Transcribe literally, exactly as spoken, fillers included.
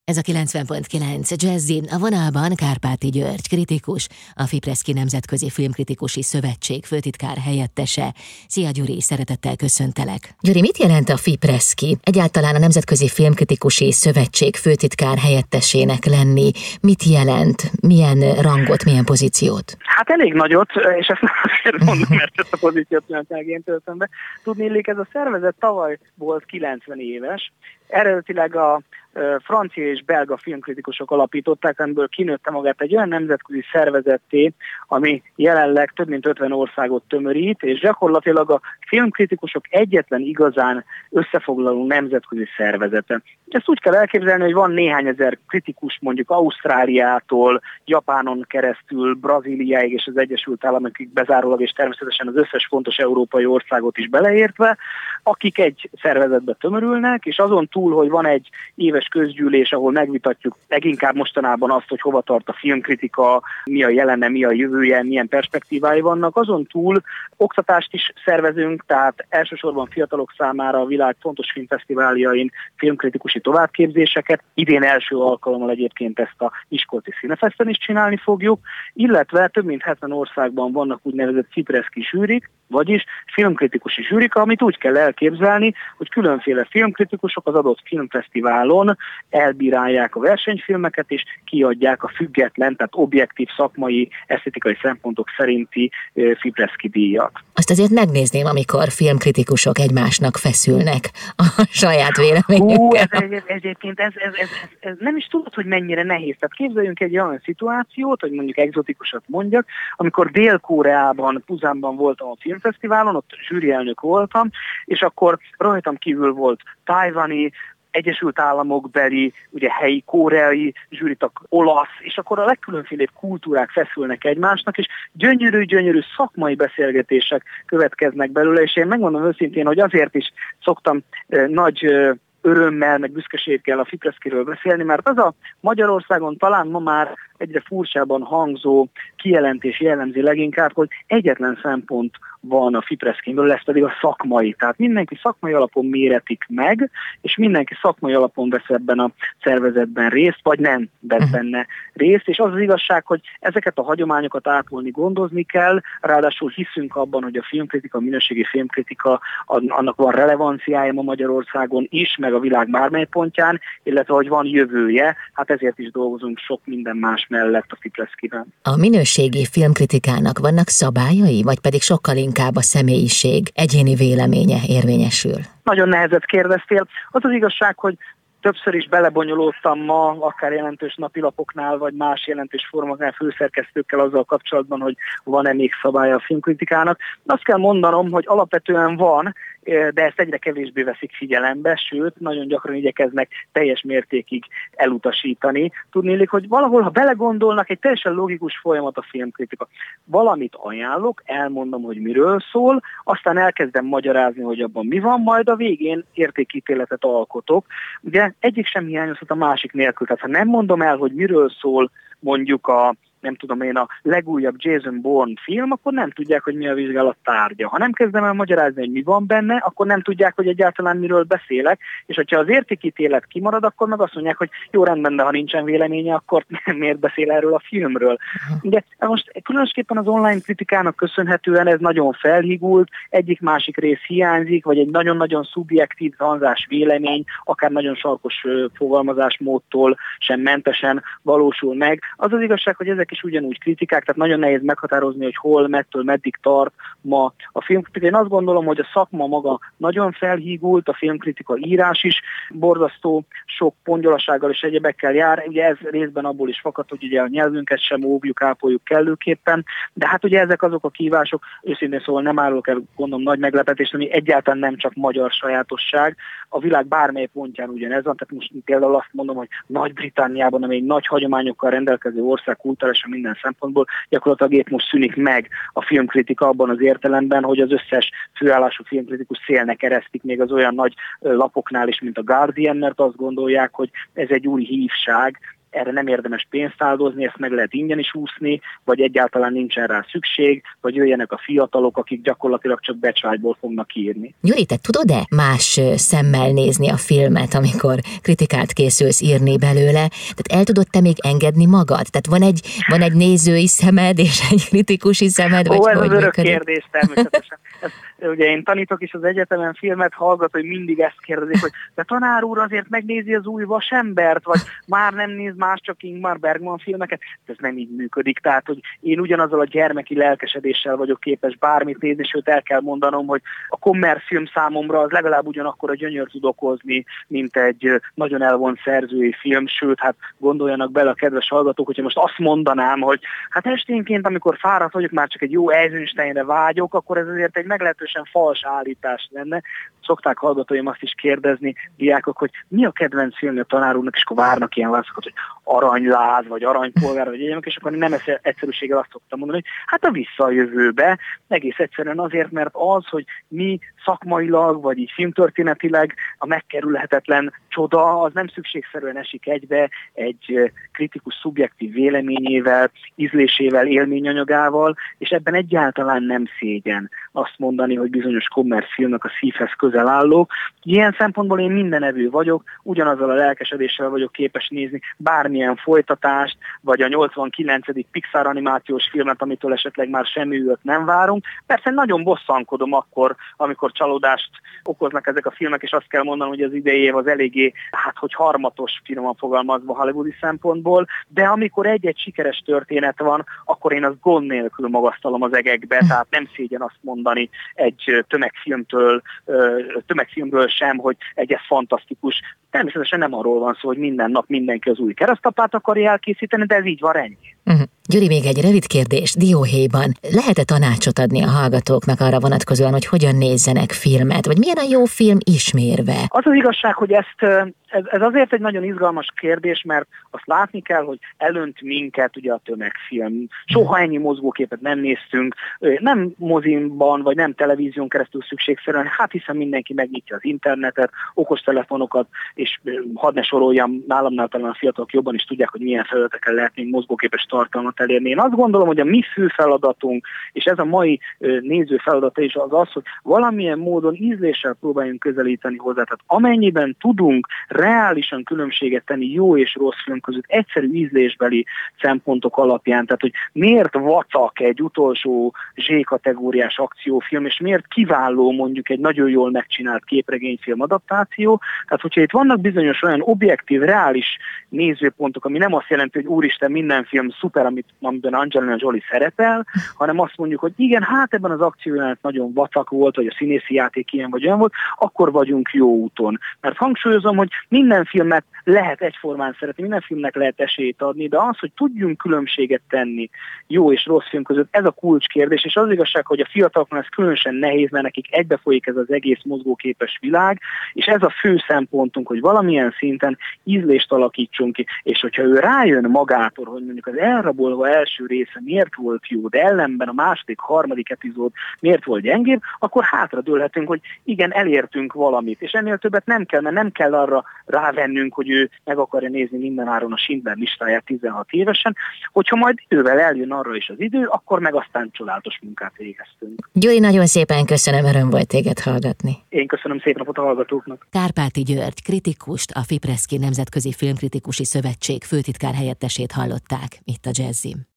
Ez a kilencven pont kilenc Jazzin, a vonalban Kárpáti György, kritikus, a Fipreszki Nemzetközi Filmkritikusi Szövetség főtitkár helyettese. Szia Gyuri, szeretettel köszöntelek. Gyuri, mit jelent a Fipreszki? Egyáltalán a Nemzetközi Filmkritikusi Szövetség főtitkár helyettesének lenni? Mit jelent? Milyen rangot, milyen pozíciót? Hát elég nagyot, és ezt nem azért mondom, mert ezt a pozíciót nem én töltöm be. Tudni illik, ez a szervezet tavaly volt kilencven éves. Eredetileg a francia és belga filmkritikusok alapították, amiből kinőtte magát egy olyan nemzetközi szervezetté, ami jelenleg több mint ötven országot tömörít, és gyakorlatilag a filmkritikusok egyetlen igazán összefoglaló nemzetközi szervezete. Ezt úgy kell elképzelni, hogy van néhány ezer kritikus, mondjuk Ausztráliától, Japánon keresztül, Brazíliáig és az Egyesült Államokig bezárólag, és természetesen az összes fontos európai országot is beleértve, akik egy szervezetbe tömörülnek, és azon túl, hogy van egy éves közgyűlés, ahol megvitatjuk leginkább mostanában azt, hogy hova tart a filmkritika, mi a jelene, mi a jövője, milyen perspektívái vannak. Azon túl oktatást is szervezünk, tehát elsősorban fiatalok számára a világ fontos filmfesztiváljain filmkritikusi továbbképzéseket. Idén első alkalommal egyébként ezt a Miskolci Színefesten is csinálni fogjuk, illetve több mint hetven országban vannak úgynevezett Fipreszki zsűrik, vagyis filmkritikusi zsűrik, amit úgy kell elképzelni, hogy különféle filmkritikusok az adott filmfesztiválon elbírálják a versenyfilmeket, és kiadják a független, tehát objektív, szakmai, esztetikai szempontok szerinti Fipreszki díjat. Azt azért megnézném, amikor filmkritikusok egymásnak feszülnek a saját véleményükkel. Hú, ez, ez, egyébként ez, ez, ez, ez, ez nem is tudod, hogy mennyire nehéz. Tehát képzeljünk egy olyan szituációt, hogy mondjuk egzotikusat mondjak, amikor Dél-Koreában, Puzánban voltam a filmfesztiválon, ott zsűrielnök voltam, és akkor rajtam kívül volt tájvani, Egyesült Államokbeli, ugye helyi koreai zsűritak, olasz, és akkor a legkülönfélébb kultúrák feszülnek egymásnak, és gyönyörű-gyönyörű szakmai beszélgetések következnek belőle, és én megmondom őszintén, hogy azért is szoktam eh, nagy eh, örömmel, meg büszkeséggel a Fipreszkiről beszélni, mert az a Magyarországon talán ma már egyre furcsában hangzó kijelentés jellemzi leginkább, hogy egyetlen szempont van a Fipreszkinből, ez pedig a szakmai. Tehát mindenki szakmai alapon méretik meg, és mindenki szakmai alapon vesz ebben a szervezetben részt, vagy nem vesz benne részt, és az az igazság, hogy ezeket a hagyományokat ápolni, gondozni kell, ráadásul hiszünk abban, hogy a filmkritika, a minőségi filmkritika, annak van relevanciája ma Magyarországon is, meg a világ bármely pontján, illetve hogy van jövője, hát ezért is dolgozunk sok minden más mellett a Fipreszkiben. A minőségi filmkritikának vannak szabályai, vagy pedig sokkal inkább a személyiség, egyéni véleménye érvényesül? Nagyon nehezet kérdeztél. Az az igazság, hogy többször is belebonyolódtam ma, akár jelentős napilapoknál, vagy más jelentős formoknál főszerkesztőkkel azzal kapcsolatban, hogy van-e még szabálya a filmkritikának. Azt kell mondanom, hogy alapvetően van, de ezt egyre kevésbé veszik figyelembe, sőt, nagyon gyakran igyekeznek teljes mértékig elutasítani. Tudnélik, hogy valahol, ha belegondolnak, egy teljesen logikus folyamat a filmkritika. Valamit ajánlok, elmondom, hogy miről szól, aztán elkezdem magyarázni, hogy abban mi van, majd a végén értékítéletet alkotok. Ugye egyik sem hiányozhat a másik nélkül. Tehát ha nem mondom el, hogy miről szól mondjuk a nem tudom én, a legújabb Jason Bourne film, akkor nem tudják, hogy mi a vizsgálat tárgya. Ha nem kezdem el magyarázni, hogy mi van benne, akkor nem tudják, hogy egyáltalán miről beszélek, és hogyha az értékítélet kimarad, akkor meg azt mondják, hogy jó, rendben, de ha nincsen véleménye, akkor miért beszél erről a filmről. Ugye most különösképpen az online kritikának köszönhetően ez nagyon felhígult, egyik-másik rész hiányzik, vagy egy nagyon-nagyon szubjektív zanzás vélemény, akár nagyon sarkos fogalmazásmódtól sem mentesen valósul meg. Az az igazság, hogy ezek is ugyanúgy kritikák, tehát nagyon nehéz meghatározni, hogy hol, mettől, meddig tart ma a filmkritika. Én azt gondolom, hogy a szakma maga nagyon felhígult, a filmkritika írás is borzasztó sok pongyolasággal és egyebekkel jár. Ugye ez részben abból is fakad, hogy ugye a nyelvünket sem óvjuk, ápoljuk kellőképpen, de hát ugye ezek azok a kívások, őszintén szóval nem árulok el, gondolom, nagy meglepetést, ami egyáltalán nem csak magyar sajátosság. A világ bármely pontján ugyanez van, tehát most például azt mondom, hogy Nagy-Britanniában, ami egy nagy hagyományokkal rendelkező ország, kulturálisan minden szempontból, gyakorlatilag épp most szűnik meg a filmkritika abban az értelemben, hogy az összes főállású filmkritikus szélnek eresztik még az olyan nagy lapoknál is, mint a Guardian, mert azt gondolják, hogy ez egy új hívság, erre nem érdemes pénzt áldozni, ezt meg lehet ingyen is úszni, vagy egyáltalán nincsen rá szükség, vagy jöjjenek a fiatalok, akik gyakorlatilag csak becsvágyból fognak írni. Gyuri, te tudod-e más szemmel nézni a filmet, amikor kritikát készülsz írni belőle? Tehát el tudod te még engedni magad? Tehát van egy, van egy nézői szemed és egy kritikusi szemed? Ó, vagy ez hogy az örök működik? kérdés természetesen. Ez, ugye én tanítok is az egyetemen filmet, hallgatói mindig ezt kérdezik, hogy de tanár úr azért megnézi az új Vasembert, vagy már nem néz más csak Ingmar Bergman filmeket. Ez nem így működik. Tehát, hogy én ugyanazzal a gyermeki lelkesedéssel vagyok képes bármit nézni, sőt el kell mondanom, hogy a kommercfilm számomra az legalább ugyanakkor a gyönyör tud okozni, mint egy nagyon elvont szerzői film, sőt, hát gondoljanak bele a kedves hallgatók, hogyha most azt mondanám, hogy hát esténként, amikor fáradt vagyok, már csak egy jó Eisensteinre vágyok, akkor ez azért egy meglehetősen fals állítás lenne. Szokták hallgatóim azt is kérdezni, diákok, hogy mi a kedvenc filmje a tanár úrnak, és akkor várnak ilyen válaszokat, hogy aranyláz, vagy aranypolgár, vagy egyenek, és akkor nem egyszerűséggel azt szoktam mondani, hogy hát a Vissza a jövőbe, egész egyszerűen azért, mert az, hogy mi szakmailag, vagy így filmtörténetileg a megkerülhetetlen csoda, az nem szükségszerűen esik egybe egy kritikus szubjektív véleményével, ízlésével, élményanyagával, és ebben egyáltalán nem szégyen azt mondani, hogy bizonyos kommercfilmnek a szívhez közel álló. Ilyen szempontból én mindenevő vagyok, ugyanazzal a lelkesedéssel vagyok képes nézni bármilyen folytatást, vagy a nyolcvankilencedik Pixar animációs filmet, amitől esetleg már semmi ügyet nem várunk. Persze nagyon bosszankodom akkor, amikor csalódást okoznak ezek a filmek, és azt kell mondanom, hogy az idei év az eléggé, hát hogy harmatos, finoman fogalmazva hollywoodi szempontból, de amikor egy-egy sikeres történet van, akkor én azt gond nélkül magasztalom az egekbe, tehát nem szégyen azt mondani egy tömegfilmtől, tömegfilmről sem, hogy egy ez fantasztikus. Természetesen nem arról van szó, hogy minden nap mindenki az új Keresztapát akarja elkészíteni, de ez így van, ennyi. Uh-huh. Gyuri, még egy rövid kérdés. Dióhéjban lehet-e tanácsot adni a hallgatóknak arra vonatkozóan, hogy hogyan nézzenek filmet, vagy milyen a jó film ismérve? Az az igazság, hogy ezt, ez, ez azért egy nagyon izgalmas kérdés, mert azt látni kell, hogy elönt minket ugye a tömegfilm. Soha ennyi mozgóképet nem néztünk, nem mozimban, vagy nem televízión keresztül szükségszerűen, hát hiszen mindenki megnyitja az internetet, okostelefonokat, és hadd ne soroljam, nálamnál talán a fiatalok jobban is tudják, hogy milyen felületeken lehet még mozgóképes tartalmat elérni. Én azt gondolom, hogy a mi fő feladatunk, és ez a mai néző feladata is az az, hogy valamilyen módon ízléssel próbáljunk közelíteni hozzá. Tehát amennyiben tudunk reálisan különbséget tenni jó és rossz film között, egyszerű ízlésbeli szempontok alapján, tehát hogy miért vacak egy utolsó zsé-kategóriás akciófilm, és miért kiváló mondjuk egy nagyon jól megcsinált képregényfilm adaptáció. Tehát, hogyha itt vannak bizonyos olyan objektív, reális nézőpontok, ami nem azt jelenti, hogy úristen, minden film szuper, amit, amiben Angelina Jolie szerepel, hanem azt mondjuk, hogy igen, hát ebben az akciójelenet nagyon vacak volt, vagy a színészi játék ilyen vagy olyan volt, akkor vagyunk jó úton. Mert hangsúlyozom, hogy minden filmet lehet egyformán szeretni, minden filmnek lehet esélyt adni, de az, hogy tudjunk különbséget tenni jó és rossz film között, ez a kulcskérdés, és az igazság, hogy a fiataloknak ez különösen nehéz, mert nekik egybefolyik ez az egész mozgóképes világ, és ez a fő szempontunk, hogy valamilyen szinten ízlést alakítsunk ki, és hogyha ő rájön magától, hogy mondjuk az Elrabolva első része miért volt jó, de ellenben a második, harmadik epizód miért volt gyengébb, akkor hátradőlhetünk, hogy igen, elértünk valamit, és ennél többet nem kell, mert nem kell arra rávennünk, hogy ő meg akarja nézni mindenáron a Schindler listáját tizenhat évesen, hogyha majd ővel eljön arra is az idő, akkor meg aztán csodálatos munkát végeztünk. Gyuri, nagyon szépen köszönöm, öröm volt téged hallgatni. Én köszönöm, szép napot a hallgatóknak. Kárpáti György kritikust, a Fipreszki Nemzetközi Filmkritikusi Szövetség főtitkár helyettesét hallották itt a Jazzin.